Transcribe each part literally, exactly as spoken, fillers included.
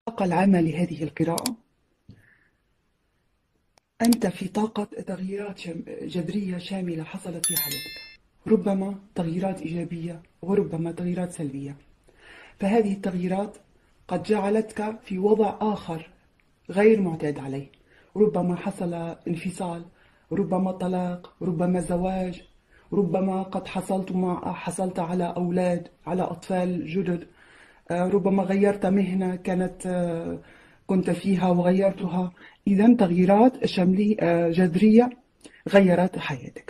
الطاقة العامة لهذه القراءة: أنت في طاقة تغييرات شام- جذرية شاملة حصلت في حياتك، ربما تغييرات إيجابية وربما تغييرات سلبية. فهذه التغييرات قد جعلتك في وضع آخر غير معتاد عليه. ربما حصل انفصال، ربما طلاق، ربما زواج، ربما قد حصلت مع حصلت على أولاد، على أطفال جدد. آه، ربما غيرت مهنة كانت آه، كنت فيها وغيرتها. إذا تغييرات شاملة آه، جذرية غيرت حياتك.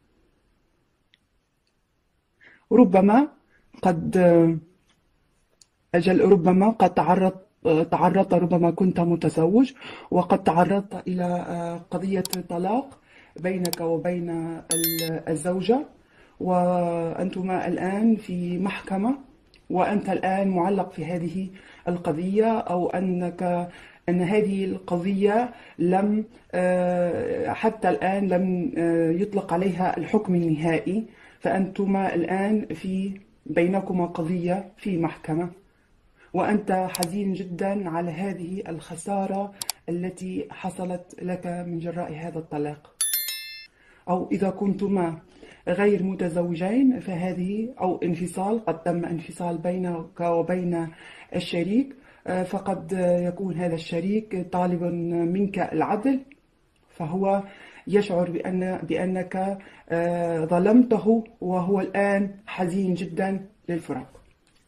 ربما قد آه، أجل ربما قد تعرضت تعرضت ربما كنت متزوج وقد تعرضت إلى آه، قضية طلاق بينك وبين ال- الزوجة، وأنتما الآن في محكمة، وأنت الآن معلق في هذه القضية، أو أنك أن هذه القضية لم آه، حتى الآن لم آه، يطلق عليها الحكم النهائي. فأنتما الآن في بينكما قضية في محكمة، وأنت حزين جدا على هذه الخسارة التي حصلت لك من جراء هذا الطلاق. أو إذا كنتما غير متزوجين فهذه أو انفصال، قد تم انفصال بينك وبين الشريك، آه، فقد يكون هذا الشريك طالبا منك العدل، فهو يشعر بأن بأنك آه، ظلمته، وهو الآن حزين جدا للفراق.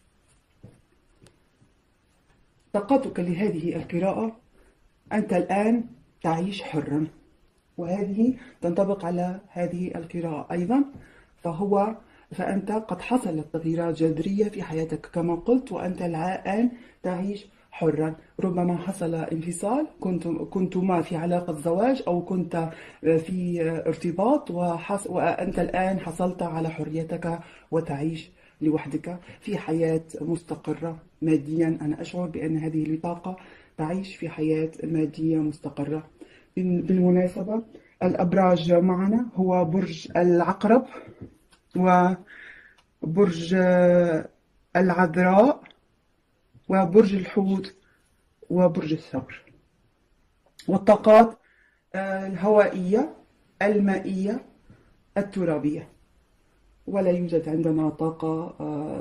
طاقتك لهذه القراءة: أنت الآن تعيش حرا، وهذه تنطبق على هذه القراءة أيضا. فهو فأنت قد حصلت تغييرات جذرية في حياتك كما قلت، وأنت الآن تعيش حرا. ربما حصل انفصال، كنت كنتما في علاقة زواج أو كنت في ارتباط، وحص وأنت الآن حصلت على حريتك وتعيش لوحدك في حياة مستقرة ماديا. أنا أشعر بأن هذه البطاقة تعيش في حياة مادية مستقرة. بالمناسبة، الأبراج معنا هو برج العقرب، وبرج العذراء، وبرج الحوت، وبرج الثور. والطاقات الهوائية، المائية، الترابية، ولا يوجد عندنا طاقة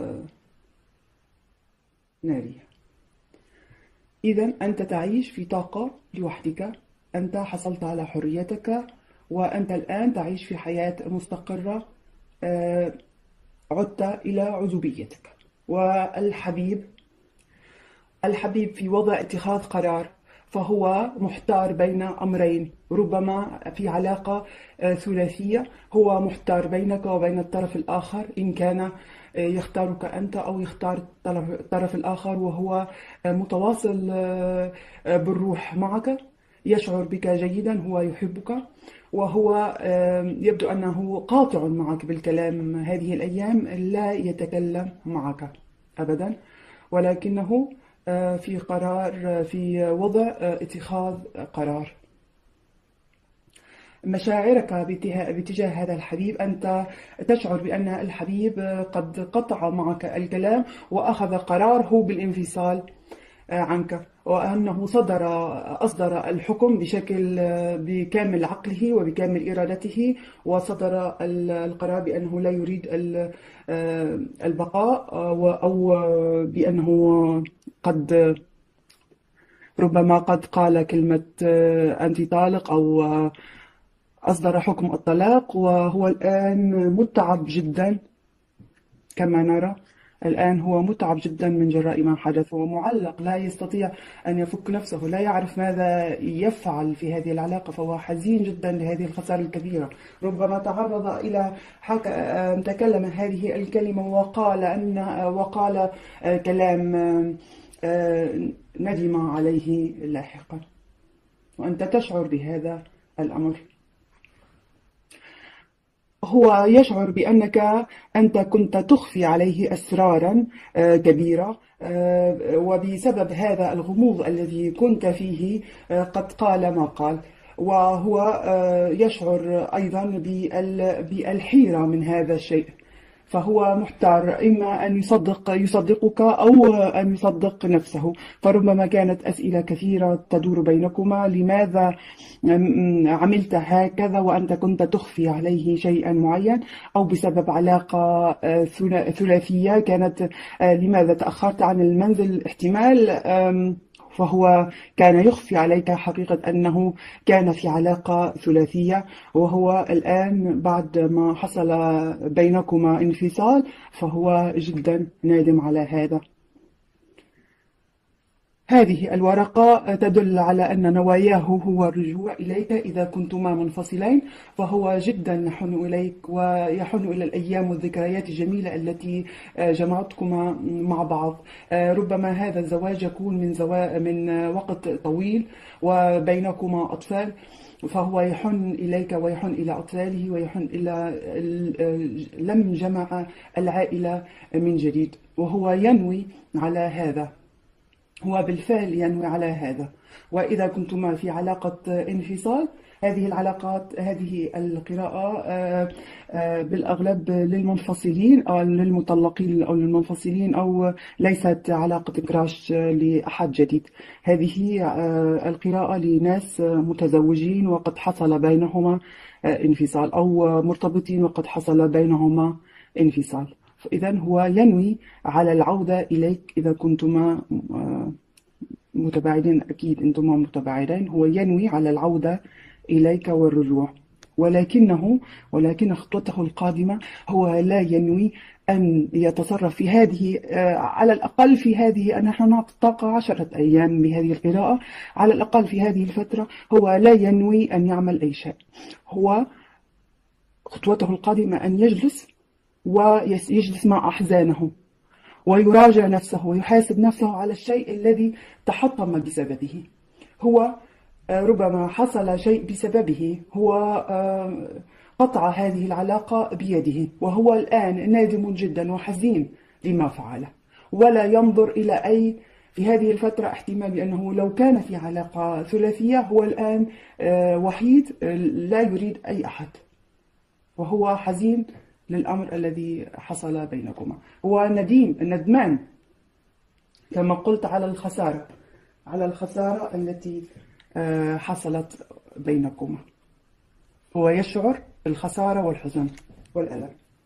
نارية. إذا أنت تعيش في طاقة لوحدك، أنت حصلت على حريتك، وأنت الآن تعيش في حياة مستقرة. آه، عدت إلى عزوبيتك. والحبيب الحبيب في وضع اتخاذ قرار، فهو محتار بين أمرين. ربما في علاقة آه، ثلاثية، هو محتار بينك وبين الطرف الآخر، إن كان آه، يختارك أنت أو يختار الطرف الطرف الآخر، وهو آه، متواصل آه، آه، بالروح معك، يشعر بك جيدا، هو يحبك، وهو آه، يبدو أنه قاطع معك بالكلام هذه الأيام، لا يتكلم معك أبدا، ولكنه آه، في قرار آه، في وضع آه، اتخاذ قرار. مشاعرك باتها- باتجاه هذا الحبيب: أنت تشعر بأن الحبيب آه، قد قطع معك الكلام وأخذ قراره بالانفصال آه، عنك، وأنه صدر أصدر الحكم بشكل آه، بكامل عقله وبكامل إرادته، وصدر ال- القرار بأنه لا يريد ال- آه، البقاء، آه، و- أو آه، بأنه قد ربما قد قال كلمة آه، أنت طالق، أو آه، أصدر حكم الطلاق، وهو الآن متعب جدا كما نرى. الآن هو متعب جدا من جراء ما حدث، ومعلق لا يستطيع أن يفك نفسه، لا يعرف ماذا يفعل في هذه العلاقة، فهو حزين جدا لهذه الخسارة الكبيرة. ربما تعرض إلى حك... آه، تكلم هذه الكلمة وقال أن آه، وقال آه، كلام آه، آه، ندم عليه لاحقا، وأنت تشعر بهذا الأمر. هو يشعر بأنك أنت كنت تخفي عليه أسرارا آه، كبيرة، آه، وبسبب هذا الغموض الذي كنت فيه آه، قد قال ما قال. وهو آه، يشعر أيضا بال- بالحيرة من هذا الشيء، فهو محتار، إما أن يصدق يصدقك أو أن يصدق نفسه. فربما كانت أسئلة كثيرة تدور بينكما: لماذا عملت هكذا وأنت كنت تخفي عليه شيئا معين؟ أو بسبب علاقة ثلاثية كانت: لماذا تأخرت عن المنزل؟ احتمال فهو كان يخفي عليك حقيقة أنه كان في علاقة ثلاثية، وهو الآن بعد ما حصل بينكما انفصال فهو جدا نادم على هذا. هذه الورقة تدل على أن نواياه هو الرجوع إليك إذا كنتما منفصلين، فهو جدا يحن إليك ويحن إلى الأيام والذكريات الجميلة التي جمعتكما مع بعض. ربما هذا الزواج يكون من, زوا... من وقت طويل وبينكما أطفال، فهو يحن إليك ويحن إلى أطفاله ويحن إلى لم جمع العائلة من جديد، وهو ينوي على هذا، هو بالفعل ينوي على هذا. وإذا كنتما في علاقة انفصال، هذه العلاقات هذه القراءة بالأغلب للمنفصلين أو للمطلقين أو للمنفصلين، أو ليست علاقة كراش لأحد جديد. هذه القراءة لناس متزوجين وقد حصل بينهما انفصال، أو مرتبطين وقد حصل بينهما انفصال. إذن هو ينوي على العودة إليك إذا كنتما متباعدين، أكيد أنتما متباعدين، هو ينوي على العودة إليك والرجوع، ولكنه ولكن خطوته القادمة هو لا ينوي أن يتصرف في هذه، على الأقل في هذه، نحن نعطي عشرة أيام بهذه القراءة، على الأقل في هذه الفترة هو لا ينوي أن يعمل أي شيء. هو خطوته القادمة أن يجلس ويجلس مع أحزانه ويراجع نفسه ويحاسب نفسه على الشيء الذي تحطم بسببه. هو ربما حصل شيء بسببه، هو قطع هذه العلاقة بيده، وهو الآن نادم جدا وحزين لما فعله، ولا ينظر إلى أي في هذه الفترة احتمال بأنه لو كان في علاقة ثلاثية هو الآن وحيد لا يريد أي أحد، وهو حزين للأمر الذي حصل بينكما. هو نديم ندمان كما قلت على الخسارة على الخسارة التي حصلت بينكما. هو يشعر بالخسارة والحزن والألم.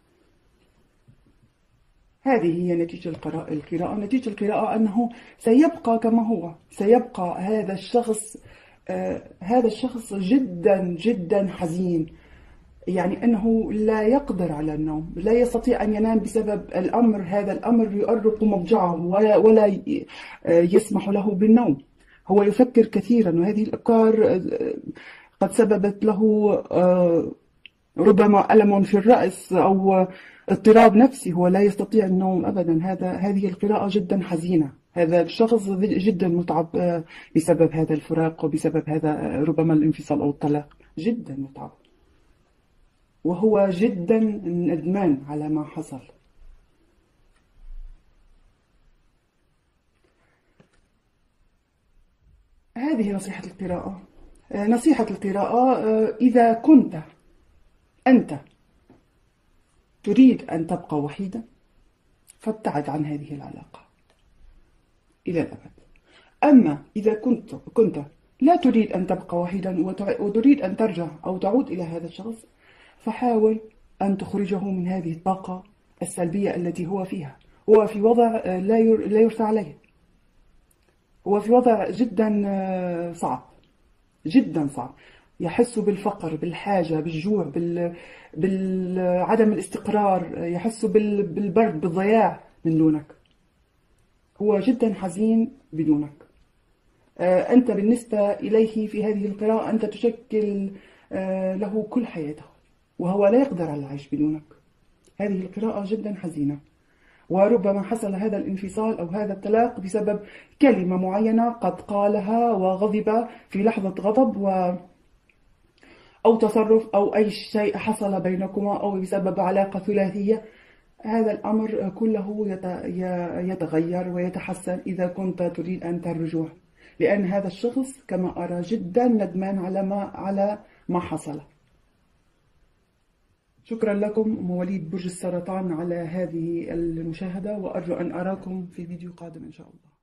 هذه هي نتيجة القراءة. القراءة نتيجة القراءة أنه سيبقى كما هو، سيبقى هذا الشخص هذا الشخص جدا جدا حزين، يعني أنه لا يقدر على النوم، لا يستطيع أن ينام بسبب الأمر هذا الأمر يؤرق مضجعه ولا, ولا يسمح له بالنوم. هو يفكر كثيرا، وهذه الأفكار قد سببت له ربما ألم في الرأس أو اضطراب نفسي، هو لا يستطيع النوم أبدا. هذا هذه القراءة جدا حزينة، هذا الشخص جدا متعب بسبب هذا الفراق وبسبب هذا ربما الانفصال أو الطلاق، جدا متعب، وهو جدا ندمان على ما حصل. هذه نصيحة القراءة. نصيحة القراءة: إذا كنت أنت تريد أن تبقى وحيدا فابتعد عن هذه العلاقة إلى الأبد. أما إذا كنت كنت لا تريد أن تبقى وحيدا وتريد أن ترجع أو تعود إلى هذا الشخص، فحاول أن تخرجه من هذه الطاقة السلبية التي هو فيها. هو في وضع لا يرثى عليه، هو في وضع جدا صعب جدا صعب، يحس بالفقر، بالحاجة، بالجوع، بال... بالعدم الاستقرار، يحس بال... بالبرد، بالضياع من دونك. هو جدا حزين بدونك. أنت بالنسبة إليه في هذه القراءة أنت تشكل له كل حياته، وهو لا يقدر على العيش بدونك. هذه القراءة جدا حزينة، وربما حصل هذا الانفصال أو هذا الطلاق بسبب كلمة معينة قد قالها وغضب في لحظة غضب، و أو تصرف أو أي شيء حصل بينكما، أو بسبب علاقة ثلاثية. هذا الأمر كله يتغير ويتحسن إذا كنت تريد أنت الرجوع، لأن هذا الشخص كما أرى جدا ندمان على ما على ما حصل. شكرا لكم مواليد برج السرطان على هذه المشاهدة، وأرجو أن أراكم في فيديو قادم إن شاء الله.